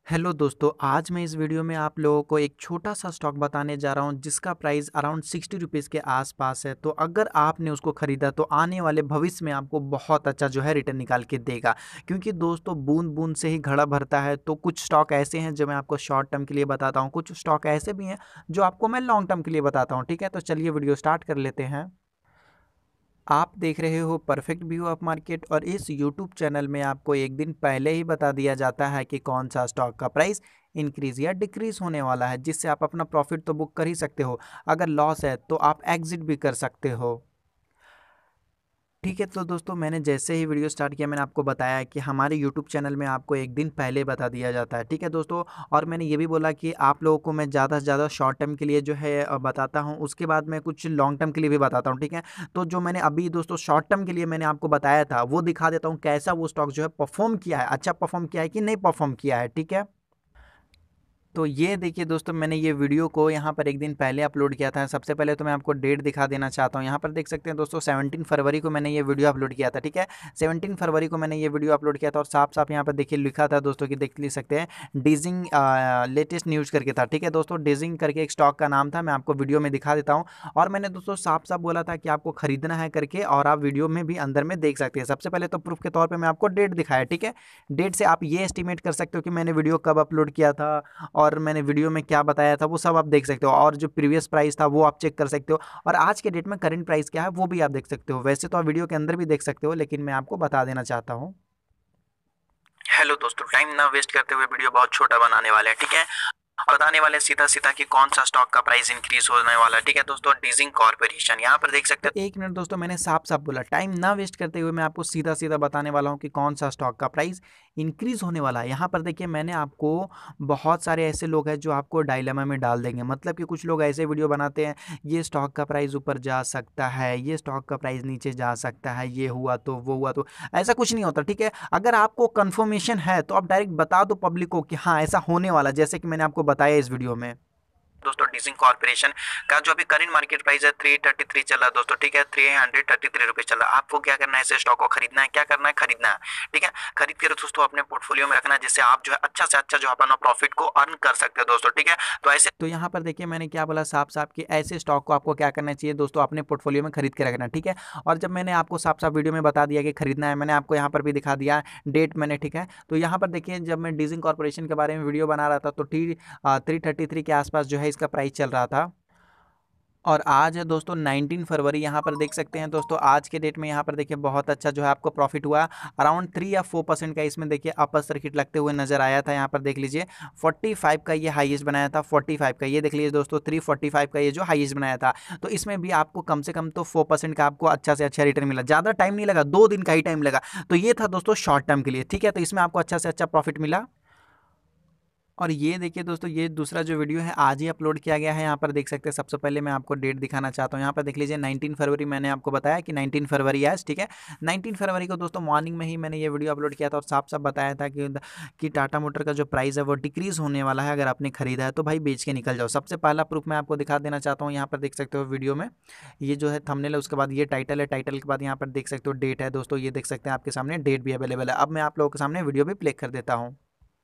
Hello दोस्तों, आज मैं इस वीडियो में आप लोगों को एक छोटा सा स्टॉक बताने जा रहा हूं जिसका प्राइस अराउंड 60 रुपीज़ के आसपास है। तो अगर आपने उसको ख़रीदा तो आने वाले भविष्य में आपको बहुत अच्छा जो है रिटर्न निकाल के देगा। क्योंकि दोस्तों बूंद बूंद से ही घड़ा भरता है। तो कुछ स्टॉक ऐसे हैं जो मैं आपको शॉर्ट टर्म के लिए बताता हूँ, कुछ स्टॉक ऐसे भी हैं जो आपको मैं लॉन्ग टर्म के लिए बताता हूँ। ठीक है, तो चलिए वीडियो स्टार्ट कर लेते हैं। आप देख रहे हो परफेक्ट व्यू ऑफ मार्केट और इस यूट्यूब चैनल में आपको एक दिन पहले ही बता दिया जाता है कि कौन सा स्टॉक का प्राइस इंक्रीज या डिक्रीज होने वाला है, जिससे आप अपना प्रॉफिट तो बुक कर ही सकते हो। अगर लॉस है तो आप एग्जिट भी कर सकते हो। ठीक है, तो दोस्तों मैंने जैसे ही वीडियो स्टार्ट किया मैंने आपको बताया कि हमारे यूट्यूब चैनल में आपको एक दिन पहले बता दिया जाता है। ठीक है दोस्तों, और मैंने ये भी बोला कि आप लोगों को मैं ज़्यादा से ज़्यादा शॉर्ट टर्म के लिए जो है बताता हूँ, उसके बाद मैं कुछ लॉन्ग टर्म के लिए भी बताता हूँ। ठीक है, तो जो मैंने अभी दोस्तों शॉर्ट टर्म के लिए मैंने आपको बताया था वो दिखा देता हूँ कैसा वो स्टॉक जो है परफॉर्म किया है, अच्छा परफॉर्म किया है कि नहीं परफॉर्म किया है। ठीक है, तो ये देखिए दोस्तों, मैंने ये वीडियो को यहाँ पर एक दिन पहले अपलोड किया था। सबसे पहले तो मैं आपको डेट दिखा देना चाहता हूँ। यहाँ पर देख सकते हैं दोस्तों, 17 फरवरी को मैंने ये वीडियो अपलोड किया था। ठीक है, 17 फरवरी को मैंने ये वीडियो अपलोड किया था और साफ साफ यहाँ पर देखिए लिखा था दोस्तों कि देख सकते हैं डीजिंग लेटेस्ट न्यूज़ करके था। ठीक है दोस्तों, डीजिंग करके एक स्टॉक का नाम था, मैं आपको वीडियो में दिखा देता हूँ। और मैंने दोस्तों साफ साफ बोला था कि आपको खरीदना है करके, और आप वीडियो में भी अंदर में देख सकते हैं। सबसे पहले तो प्रूफ के तौर पर मैं आपको डेट दिखाया। ठीक है, डेट से आप ये एस्टिमेट कर सकते हो कि मैंने वीडियो कब अपलोड किया था और मैंने वीडियो में क्या बताया था, वो सब आप देख सकते हो। और जो प्रीवियस प्राइस था वो आप चेक कर सकते हो, और आज के डेट में करंट प्राइस क्या है वो भी आप देख सकते हो। वैसे तो आप वीडियो के अंदर भी देख सकते हो, लेकिन मैं आपको बता देना चाहता हूँ। हेलो दोस्तों, टाइम ना वेस्ट करते हुए वीडियो बहुत छोटा बनाने वाले हैं। ठीक है, बताने वाले सीधा सीधा कि कौन सा स्टॉक का प्राइस इंक्रीज होने वाला है। ठीक है दोस्तों, डीजिंग कॉर्पोरेशन यहाँ पर देख सकते हैं। एक मिनट दोस्तों, मैंने साफ साफ बोला, टाइम ना वेस्ट करते हुए मैं आपको सीधा सीधा बताने वाला हूँ कि कौन सा स्टॉक का प्राइस इंक्रीज होने वाला है। यहाँ पर देखिए, मैंने आपको बहुत सारे ऐसे लोग हैं जो आपको डायलेमा में डाल देंगे। मतलब कि कुछ लोग ऐसे वीडियो बनाते हैं, ये स्टॉक का प्राइस ऊपर जा सकता है, ये स्टॉक का प्राइस नीचे जा सकता है, ये हुआ तो वो हुआ तो। ऐसा कुछ नहीं होता। ठीक है, अगर आपको कंफर्मेशन है तो आप डायरेक्ट बता दो पब्लिक को कि हाँ ऐसा होने वाला, जैसे कि मैंने आपको बताया इस वीडियो में। दोस्तों डीजिंग कॉर्पोरेशन का जो अभी करंट मार्केट प्राइस है 333 चल रहा है दोस्तों। ठीक है, 333 रुपए चल रहा है। आपको क्या करना है, ऐसे स्टॉक को खरीदना है, क्या करना है, खरीदना है। ठीक है, खरीद कर दोस्तों अपने पोर्टफोलियो में रखना है, जिससे आप जो है अच्छा से अच्छा जो अपना प्रॉफिट को अर्न कर सकते हो दोस्तों। ठीक है, तो ऐसे तो यहाँ पर देखिए मैंने क्या बोला साफ साफ कि ऐसे स्टॉक को आपको क्या करना चाहिए दोस्तों, अपने पोर्टफोलियो में खरीद के रखना। ठीक है, और जब मैंने आपको साफ साफ वीडियो में बता दिया कि खरीदना है, मैंने आपको यहाँ पर भी दिखा दिया डेट मैंने। ठीक है, तो यहाँ पर देखिए जब मैं डीजिंग कॉर्पोरेशन के बारे में वीडियो बना रहा था तो 333 के आसपास जो है इसका प्राइस चल रहा था। और आज है दोस्तों 19 फरवरी। यहाँ पर देख सकते हैं दोस्तों, आज के डेट में यहाँ पर देखिए बहुत अच्छा जो है आपको प्रॉफिट हुआ। अराउंड 3 या 4% का इसमें देखिए अपर सर्किट लगते हुए नजर आया था। यहाँ पर देख लीजिए 45 का ये हाईएस्ट बनाया था, 45 का ये देख लीजिए दोस्तों, 345 का ये जो हाईएस्ट बनाया था। तो इसमें भी आपको कम से कम तो 4% का आपको अच्छा से अच्छा रिटर्न मिला। ज़्यादा टाइम नहीं लगा, 2 दिन का ही टाइम लगा। तो ये था दोस्तों शॉर्ट टर्म के लिए। ठीक है, तो इसमें आपको अच्छा से अच्छा प्रॉफिट मिला। और ये देखिए दोस्तों, ये दूसरा जो वीडियो है आज ही अपलोड किया गया है। यहाँ पर देख सकते हैं, सबसे पहले मैं आपको डेट दिखाना चाहता हूँ। यहाँ पर देख लीजिए 19 फरवरी, मैंने आपको बताया कि 19 फरवरी आज। ठीक है, 19 फरवरी को दोस्तों मॉर्निंग में ही मैंने ये वीडियो अपलोड किया था और साफ साफ बताया था कि टाटा मोटर का जो प्राइस है वो डिक्रीज होने वाला है। अगर आपने खरीदा है तो भाई बेच के निकल जाओ। सबसे पहला प्रूफ मैं आपको दिखा देना चाहता हूँ। यहाँ पर देख सकते हो वीडियो में ये जो है थंबनेल है, उसके बाद ये टाइटल है, टाइटल के बाद यहाँ पर देख सकते हो डेट है दोस्तों। ये देख सकते हैं आपके सामने डेट भी अवेलेबल है। अब मैं आप लोगों के सामने वीडियो भी प्ले कर देता हूँ।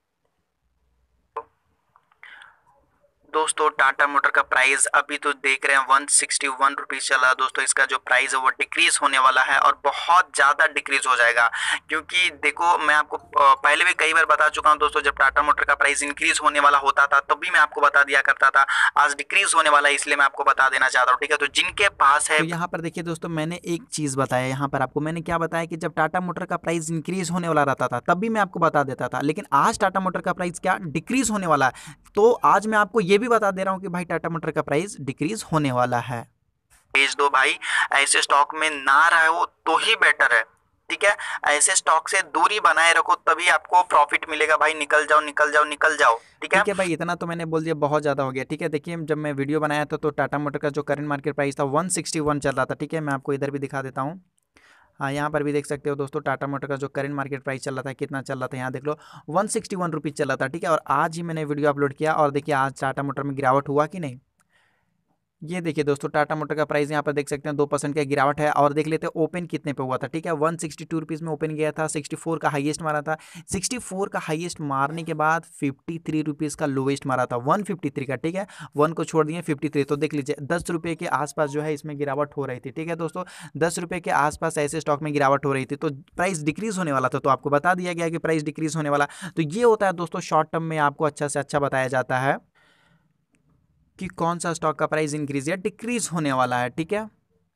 दोस्तों टाटा मोटर का प्राइस अभी तो देख रहे हैं 161 रुपीज चला है दोस्तों। इसका जो प्राइस है वो डिक्रीज होने वाला है और बहुत ज़्यादा डिक्रीज हो जाएगा। क्योंकि देखो मैं आपको पहले भी कई बार बता चुका हूं दोस्तों, जब टाटा मोटर का प्राइस इंक्रीज होने वाला होता था तब भी मैं आपको बता दिया करता था। आज डिक्रीज होने वाला है, इसलिए मैं आपको बता देना चाहता हूँ। ठीक है, तो जिनके पास है, तो यहाँ पर देखिए दोस्तों, मैंने एक चीज़ बताया। यहाँ पर आपको मैंने क्या बताया कि जब टाटा मोटर का प्राइस इंक्रीज होने वाला रहता था तब भी मैं आपको बता देता था, लेकिन आज टाटा मोटर का प्राइस क्या डिक्रीज होने वाला है। तो आज मैं आपको ये भी बता दे रहा हूँ कि भाई टाटा मोटर का प्राइस डिक्रीज होने वाला है। भेज दो भाई, ऐसे स्टॉक में ना रहो तो ही बेटर है। ठीक है, ऐसे स्टॉक से दूरी बनाए रखो, तभी आपको प्रॉफिट मिलेगा। भाई निकल जाओ निकल जाओ निकल जाओ। ठीक है भाई, इतना तो मैंने बोल दिया, बहुत ज़्यादा हो गया। ठीक है, देखिए जब मैं वीडियो बनाया था तो टाटा मोटर का जो करंट मार्केट प्राइस था 161 चल रहा था। ठीक है, मैं आपको इधर भी दिखा देता हूँ। हाँ, यहाँ पर भी देख सकते हो दोस्तों, टाटा मोटर का जो करंट मार्केट प्राइस चल रहा था, कितना चल रहा था यहाँ देख लो, 161 रुपीज़ चल रहा था। ठीक है, और आज ही मैंने वीडियो अपलोड किया और देखिए आज टाटा मोटर में गिरावट हुआ कि नहीं। ये देखिए दोस्तों, टाटा मोटर का प्राइस यहाँ पर देख सकते हैं 2% का गिरावट है। और देख लेते हैं ओपन कितने पे हुआ था। ठीक है, 162 रुपीज़ में ओपन गया था, 64 का हाईएस्ट मारा था। 64 का हाईएस्ट मारने के बाद 53 रुपीज़ का लोवेस्ट मारा था, 153 का। ठीक है, 1 को छोड़ दिए 53। तो देख लीजिए 10 रुपये के आसपास जो है इसमें गिरावट हो रही थी। ठीक है दोस्तों, 10 रुपये के आसपास ऐसे स्टॉक में गिरावट हो रही थी, तो प्राइस डिक्रीज होने वाला था। तो आपको बता दिया गया कि प्राइस डिक्रीज होने वाला। तो ये होता है दोस्तों, शॉर्ट टर्म में आपको अच्छा से अच्छा बताया जाता है कि कौन सा स्टॉक का प्राइस इंक्रीज या डिक्रीज होने वाला है। ठीक है,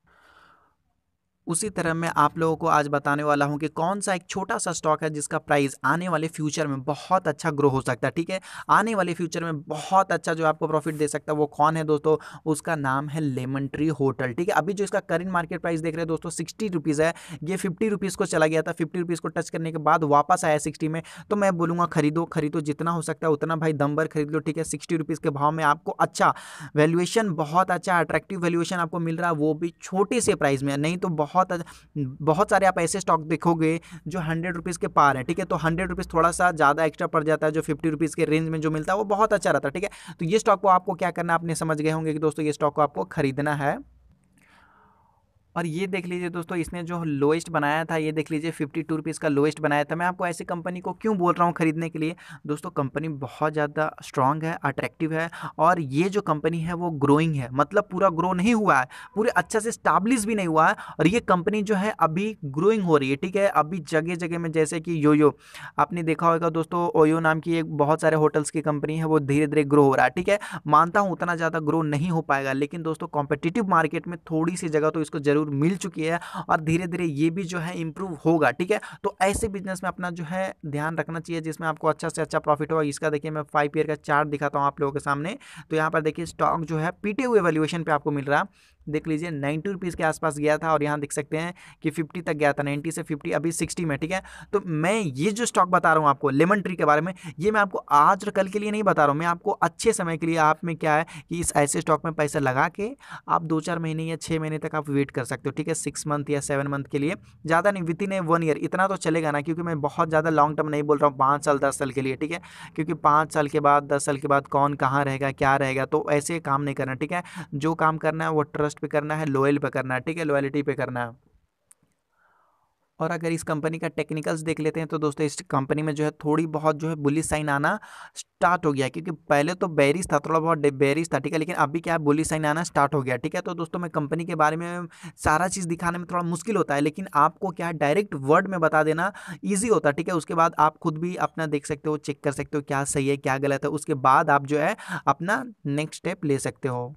उसी तरह मैं आप लोगों को आज बताने वाला हूं कि कौन सा एक छोटा सा स्टॉक है जिसका प्राइस आने वाले फ्यूचर में बहुत अच्छा ग्रो हो सकता है। ठीक है, आने वाले फ्यूचर में बहुत अच्छा जो आपको प्रॉफिट दे सकता है, वो कौन है दोस्तों? उसका नाम है लेमन ट्री होटल। ठीक है, अभी जो इसका करंट मार्केट प्राइस देख रहे हैं दोस्तों 60 रुपीज़ है। ये 50 रुपीज़ को चला गया था, 50 रुपीज़ को टच करने के बाद वापस आया 60 में। तो मैं बोलूँगा खरीदो खरीदो, जितना हो सकता है उतना भाई दम भर खरीद लो। ठीक है, 60 रुपीज़ के भाव में आपको अच्छा वैल्यूएशन, बहुत अच्छा अट्रैक्टिव वैल्यूएशन आपको मिल रहा है, वो भी छोटे से प्राइस में। नहीं तो बहुत सारे आप ऐसे स्टॉक देखोगे जो 100 रुपीज़ के पार है। ठीक है, तो 100 रुपीज़ थोड़ा सा ज़्यादा एक्स्ट्रा पड़ जाता है, जो 50 रुपीज़ के रेंज में जो मिलता है वो बहुत अच्छा रहता है। ठीक है, तो ये स्टॉक को आपको क्या करना है, आपने समझ गए होंगे कि दोस्तों ये स्टॉक को आपको खरीदना है। और ये देख लीजिए दोस्तों, इसने जो लोएस्ट बनाया था, ये देख लीजिए 52 रुपीज़ का लोएस्ट बनाया था। मैं आपको ऐसी कंपनी को क्यों बोल रहा हूँ खरीदने के लिए? दोस्तों कंपनी बहुत ज़्यादा स्ट्रांग है, अट्रैक्टिव है, और ये जो कंपनी है वो ग्रोइंग है। मतलब पूरा ग्रो नहीं हुआ है, पूरे अच्छा से स्टाब्लिश भी नहीं हुआ है, और ये कंपनी जो है अभी ग्रोइंग हो रही है। ठीक है, अभी जगह जगह में, जैसे कि योयो, आपने देखा होगा दोस्तों, ओयो नाम की एक बहुत सारे होटल्स की कंपनी है, वो धीरे धीरे ग्रो हो रहा है। ठीक है, मानता हूँ उतना ज़्यादा ग्रो नहीं हो पाएगा, लेकिन दोस्तों कॉम्पिटिटिव मार्केट में थोड़ी सी जगह तो इसको जरूर मिल चुकी है, और धीरे धीरे ये भी जो है इंप्रूव होगा। ठीक है, तो ऐसे बिजनेस में अपना जो है ध्यान रखना चाहिए जिसमें आपको अच्छा से अच्छा प्रॉफिट हो। इसका देखिए मैं 5 ईयर का चार्ट दिखाता हूँ आप लोगों के सामने। तो यहाँ पर देखिए स्टॉक जो है पीटे हुए वैल्यूएशन पे आपको मिल रहा है। देख लीजिए 90 रुपीज़ के आसपास गया था, और यहाँ देख सकते हैं कि 50 तक गया था, 90 से 50, अभी 60 में। ठीक है, तो मैं ये जो स्टॉक बता रहा हूँ आपको लेमन ट्री के बारे में, ये मैं आपको आज और कल के लिए नहीं बता रहा हूँ, मैं आपको अच्छे समय के लिए। आप में क्या है कि इस ऐसे स्टॉक में पैसा लगा के आप 2-4 महीने या 6 महीने तक आप वेट कर सकते हो। ठीक है, 6 मंथ या 7 मंथ के लिए, ज़्यादा नहीं, विद इन ए 1 ईयर इतना तो चलेगा ना, क्योंकि मैं बहुत ज़्यादा लॉन्ग टर्म नहीं बोल रहा हूँ, 5 साल 10 साल के लिए। ठीक है, क्योंकि 5 साल के बाद 10 साल के बाद कौन कहाँ रहेगा क्या रहेगा, तो ऐसे काम नहीं करना। ठीक है, जो काम करना है वो ट्रस्ट पे करना है, लॉयल पे करना है। ठीक है, लॉयलिटी पे करना है। और अगर इस कंपनी का टेक्निकल्स देख लेते हैं तो दोस्तों इस कंपनी में जो है थोड़ी बहुत जो है बुलिश साइन आना स्टार्ट हो गया, क्योंकि पहले तो बेरिश था, थोड़ा बहुत बेरिश था। ठीक है, लेकिन अभी क्या है, बुलिश साइन आना स्टार्ट हो गया। ठीक है, तो दोस्तों मैं कंपनी के बारे में सारा चीज़ दिखाने में थोड़ा मुश्किल होता है, लेकिन आपको क्या है डायरेक्ट वर्ड में बता देना ईजी होता है। ठीक है, उसके बाद आप खुद भी अपना देख सकते हो, चेक कर सकते हो क्या सही है क्या गलत है, उसके बाद आप जो है अपना नेक्स्ट स्टेप ले सकते हो।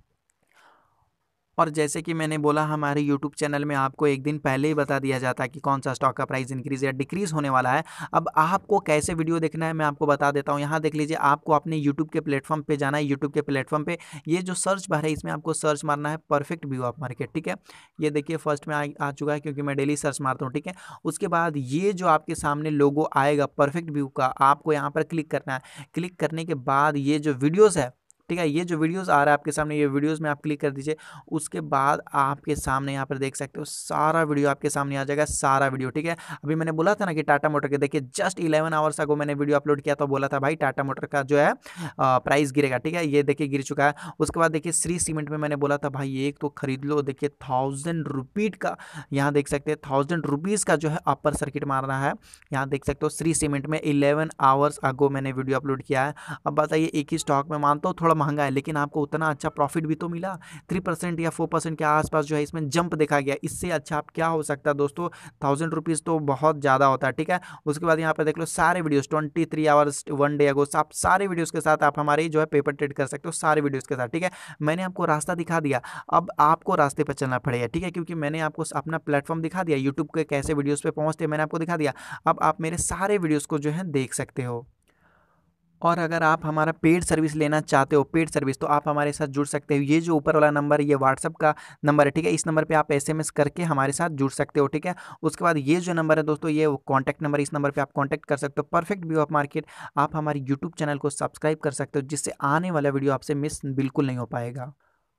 और जैसे कि मैंने बोला, हमारे यूट्यूब चैनल में आपको एक दिन पहले ही बता दिया जाता है कि कौन सा स्टॉक का प्राइस इंक्रीज या डिक्रीज होने वाला है। अब आपको कैसे वीडियो देखना है मैं आपको बता देता हूँ। यहाँ देख लीजिए, आपको अपने यूट्यूब के प्लेटफॉर्म पे जाना है। यूट्यूब के प्लेटफॉर्म पे ये जो सर्च बार है, इसमें आपको सर्च मारना है परफेक्ट व्यू ऑफ मार्केट। ठीक है, ये देखिए फर्स्ट में आ चुका है, क्योंकि मैं डेली सर्च मारता हूँ। ठीक है, उसके बाद ये जो आपके सामने लोगो आएगा परफेक्ट व्यू का, आपको यहाँ पर क्लिक करना है। क्लिक करने के बाद ये जो वीडियोज़ है, ठीक है, ये जो वीडियोस आ रहा है आपके सामने, ये वीडियोस में आप क्लिक कर दीजिए। उसके बाद आपके सामने यहाँ पर देख सकते हो सारा वीडियो आपके सामने आ जाएगा, सारा वीडियो। ठीक है, अभी मैंने बोला था ना कि टाटा मोटर के, देखिए जस्ट 11 आवर्स अगो मैंने वीडियो अपलोड किया, तो बोला था भाई टाटा मोटर का जो है प्राइस गिरेगा। ठीक है, ये देखिए गिर चुका है। उसके बाद देखिए श्री सीमेंट में मैंने बोला था भाई एक तो खरीद लो, देखिए 1000 रुपीज का, यहाँ देख सकते हैं 1000 रुपीज़ का जो है अपर सर्किट मार रहा है। यहाँ देख सकते हो श्री सीमेंट में 11 आवर्स अगो मैंने वीडियो अपलोड किया है। अब बताइए, एक ही स्टॉक में मानता हूँ थोड़ा महंगा है, लेकिन आपको उतना अच्छा प्रॉफिट भी तो मिला। 3% या 4% के आसपास जो है इसमें जंप देखा गया। इससे अच्छा आप क्या हो सकता है दोस्तों? 1000 रुपीज़ तो बहुत ज़्यादा होता है। ठीक है, उसके बाद यहाँ पर देख लो सारे वीडियोस 23 आवर्स 1 डे अगो, आप सारे वीडियोस के साथ आप हमारे जो है पेपर ट्रेड कर सकते हो सारे वीडियोस के साथ। ठीक है, मैंने आपको रास्ता दिखा दिया, अब आपको रास्ते पर चलना पड़ेगा। ठीक है, क्योंकि मैंने आपको अपना प्लेटफॉर्म दिखा दिया, यूट्यूब के कैसे वीडियोस पे पहुंचते मैंने आपको दिखा दिया। अब आप मेरे सारे वीडियोस को जो है देख सकते हो। और अगर आप हमारा पेड सर्विस लेना चाहते हो, पेड सर्विस, तो आप हमारे साथ जुड़ सकते हो। ये जो ऊपर वाला नंबर, ये व्हाट्सअप का नंबर है। ठीक है, इस नंबर पे आप एसएमएस करके हमारे साथ जुड़ सकते हो। ठीक है, उसके बाद ये जो नंबर है दोस्तों, ये कॉन्टैक्ट नंबर, इस नंबर पे आप कॉन्टैक्ट कर सकते हो। परफेक्ट व्यू ऑफ मार्केट, आप हमारे यूट्यूब चैनल को सब्सक्राइब कर सकते हो, जिससे आने वाला वीडियो आपसे मिस बिल्कुल नहीं हो पाएगा।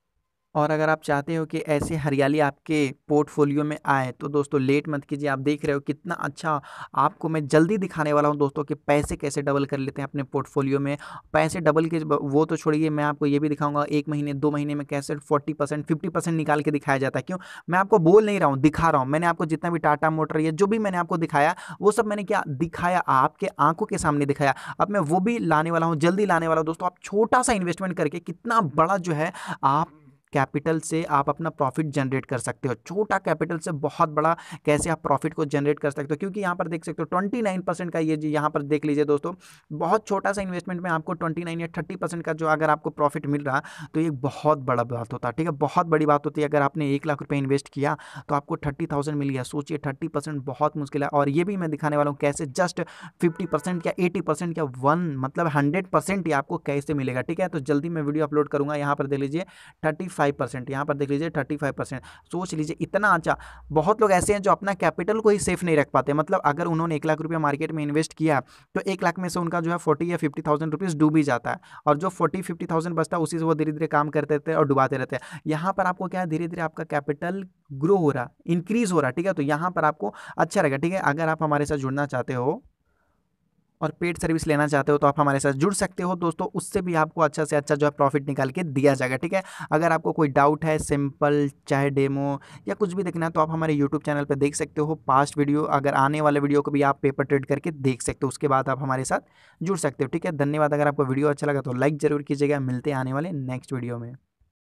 और अगर आप चाहते हो कि ऐसे हरियाली आपके पोर्टफोलियो में आए तो दोस्तों लेट मत कीजिए। आप देख रहे हो कितना अच्छा आपको मैं जल्दी दिखाने वाला हूं दोस्तों कि पैसे कैसे डबल कर लेते हैं अपने पोर्टफोलियो में। पैसे डबल के वो तो छोड़िए, मैं आपको ये भी दिखाऊंगा 1 महीने 2 महीने में कैसे 40% 50% निकाल के दिखाया जाता है। क्यों? मैं आपको बोल नहीं रहा हूँ, दिखा रहा हूँ। मैंने आपको जितना भी टाटा मोटर या जो भी मैंने आपको दिखाया वो सब मैंने क्या दिखाया, आपके आंखों के सामने दिखाया। अब मैं वो भी लाने वाला हूँ, जल्दी लाने वाला हूँ दोस्तों। आप छोटा सा इन्वेस्टमेंट करके कितना बड़ा जो है आप कैपिटल से आप अपना प्रॉफिट जनरेट कर सकते हो। छोटा कैपिटल से बहुत बड़ा कैसे आप प्रॉफिट को जनरेट कर सकते हो, क्योंकि यहाँ पर देख सकते हो 29% का ये जी यहाँ पर देख लीजिए दोस्तों। बहुत छोटा सा इन्वेस्टमेंट में आपको 29 या 30% का जो अगर आपको प्रॉफिट मिल रहा तो ये बहुत बड़ा बात होता है। ठीक है, बहुत बड़ी बात होती है। अगर आपने 1 लाख रुपए इन्वेस्ट किया तो आपको 30,000 मिल गया। सोचिए 30% बहुत मुश्किल है। और ये भी मैं दिखाने वाला हूँ कैसे जस्ट 50% या 80% या 100% ही आपको कैसे मिलेगा। ठीक है, तो जल्दी मैं वीडियो अपलोड करूंगा। यहाँ पर देख लीजिए 35%, यहाँ पर देख लीजिए 35%। सोच लीजिए इतना अच्छा। बहुत लोग ऐसे हैं जो अपना कैपिटल को ही सेफ नहीं रख पाते। मतलब अगर उन्होंने 1 लाख रुपया मार्केट में इन्वेस्ट किया तो 1 लाख में से उनका जो है 40 या 50,000 रुपीज़ डूब ही जाता है। और जो 40-50,000 बचता है उसी से वो धीरे धीरे काम करते रहते हैं और डुबाते रहते हैं। यहाँ पर आपको क्या है, धीरे धीरे आपका कैपिटल ग्रो हो रहा, इंक्रीज हो रहा। ठीक है, तो यहाँ पर आपको अच्छा रहेगा। ठीक है, अगर आप हमारे साथ जुड़ना चाहते हो और पेड सर्विस लेना चाहते हो तो आप हमारे साथ जुड़ सकते हो दोस्तों। उससे भी आपको अच्छा से अच्छा जो है प्रॉफिट निकाल के दिया जाएगा। ठीक है, अगर आपको कोई डाउट है, सिंपल चाहे डेमो या कुछ भी देखना है तो आप हमारे यूट्यूब चैनल पर देख सकते हो पास्ट वीडियो। अगर आने वाले वीडियो को भी आप पेपर ट्रेड करके देख सकते हो, उसके बाद आप हमारे साथ जुड़ सकते हो। ठीक है, धन्यवाद। अगर आपको वीडियो अच्छा लगा तो लाइक जरूर कीजिएगा। मिलते हैं आने वाले नेक्स्ट वीडियो में।